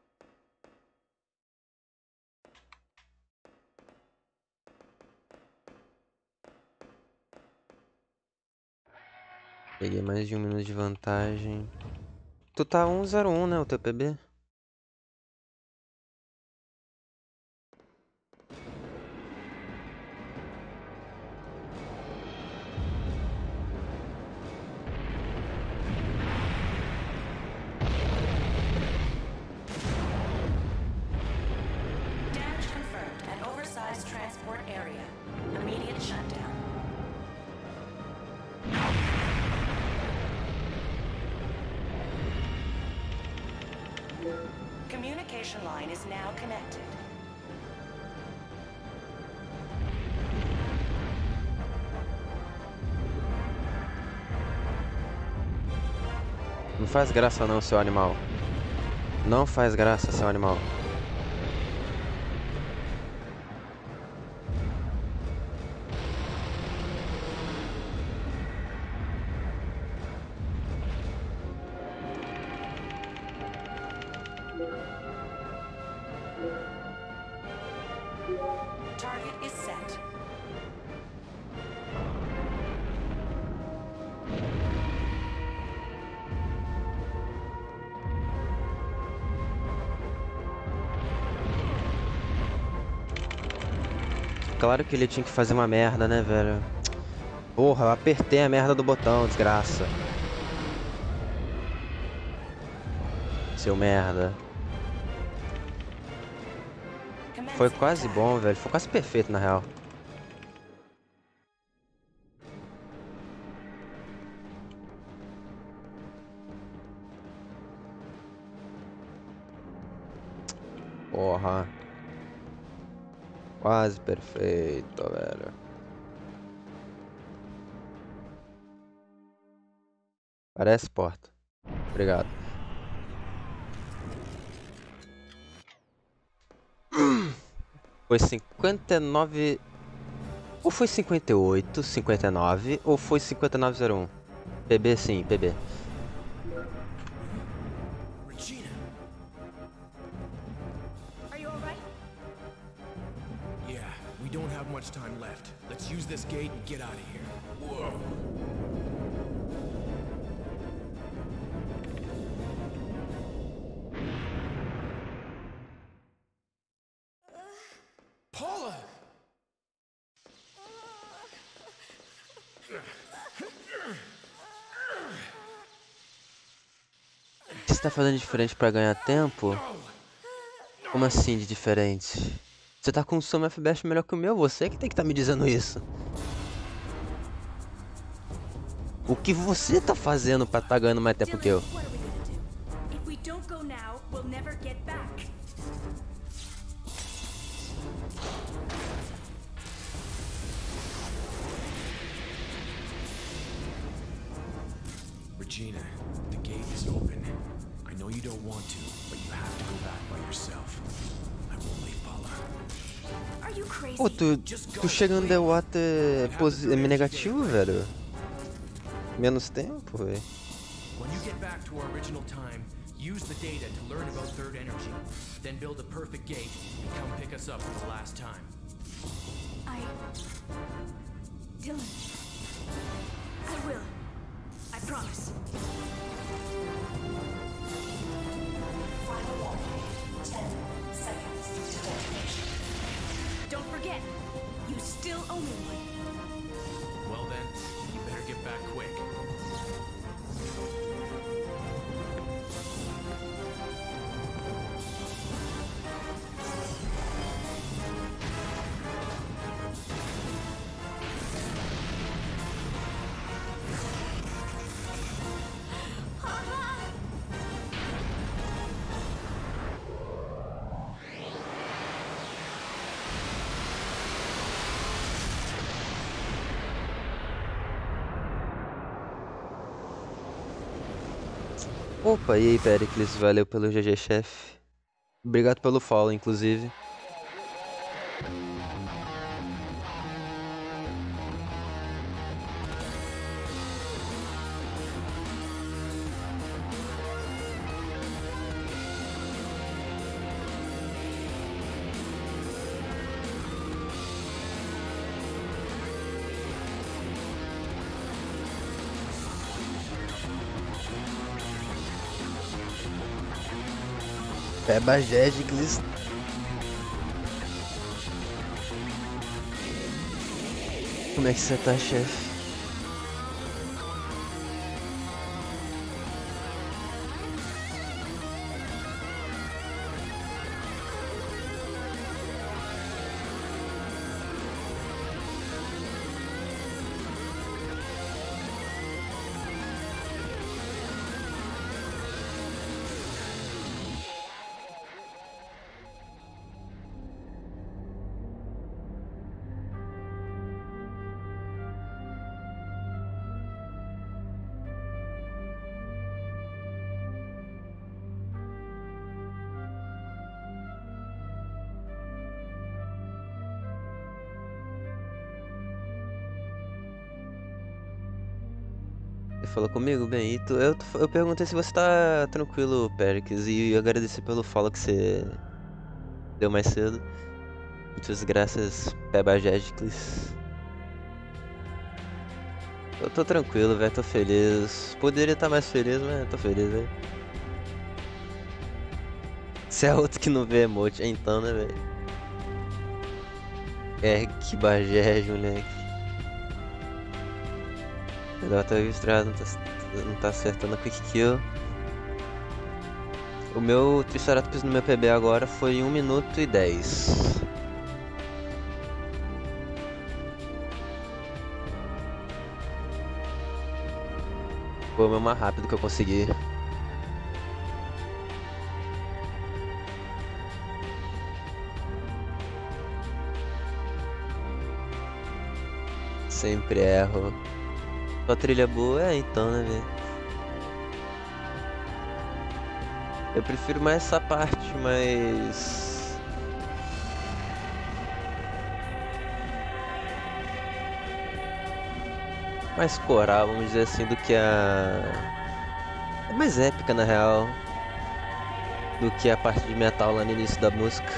Peguei mais de 1 minuto de vantagem. Tu tá 1-0-1, né, o teu PB? Damage confirmed at oversized transport area. Immediate shutdown. Communication line is now connected. Não faz graça não, seu animal. Não faz graça, seu animal. Target is set. Claro que ele tinha que fazer uma merda, né, velho? Porra, eu apertei a merda do botão, desgraça. Seu merda. Foi Commencing quase attack. bom, velho. Foi quase perfeito, na real. Porra. Quase perfeito, velho. Parece porta. Obrigado. Foi 59... Ou foi 58, 59, ou foi 5901? PB sim, PB. Regina! Are you alright? Yeah, we don't have much time left. Let's use this gate and get out of here. Whoa! Paula! O que você tá fazendo de diferente pra ganhar tempo? Como assim de diferente? Você tá com um Summon FPS melhor que o meu, você que tem que tá me dizendo isso. O que você tá fazendo pra tá ganhando mais tempo que eu? What are we gonna do? If we don't go now, we'll never get back. Regina, the gate is open. I know you don't want to, but you have to go back by yourself. I won't leave Paula. Are you crazy? Pô, tu chega no The Water negativo, velho. Menos tempo, velho. When you get back to our original time, use the data to learn about third energy. Then build a perfect gate and come pick us up for the last time. Dylan. I will. I promise. Final warning. 10 seconds to detonation. Don't forget, you still owe me one. Well then, you better get back quick. Opa, e aí, Pericles, valeu pelo GG, chefe. Obrigado pelo follow, inclusive. Peba Geglis. Como é que você tá, chefe? Você falou comigo? Bem, e eu perguntei se você tá tranquilo, Pericles, e eu agradeci pelo follow que você deu mais cedo. Muitas graças, Peba Geglis. Eu tô tranquilo, velho, tô feliz. Poderia estar mais feliz, mas tô feliz, velho. Você é outro que não vê emote, então, né, velho? É, que bagé, moleque. Ela tá registrado, não tá acertando a quick kill. O meu Triceratops no meu PB agora foi 1 minuto e 10. Foi o meu mais rápido que eu consegui. Sempre erro. Sua trilha boa? É, então, né, velho? Eu prefiro mais essa parte, mas... mais coral, vamos dizer assim, do que a... É mais épica, na real, do que a parte de metal lá no início da música.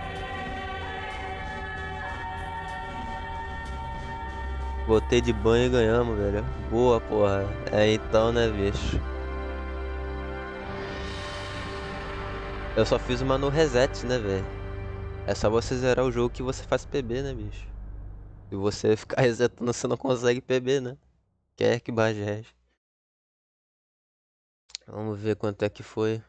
Botei de banho e ganhamos, velho. Boa, porra. É então, né, bicho? Eu só fiz uma no reset, né, velho? É só você zerar o jogo que você faz PB, né, bicho? Se você ficar resetando, você não consegue PB, né? Quer que bagé. Vamos ver quanto é que foi.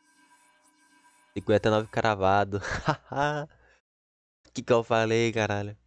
59 cravado. Que eu falei, caralho?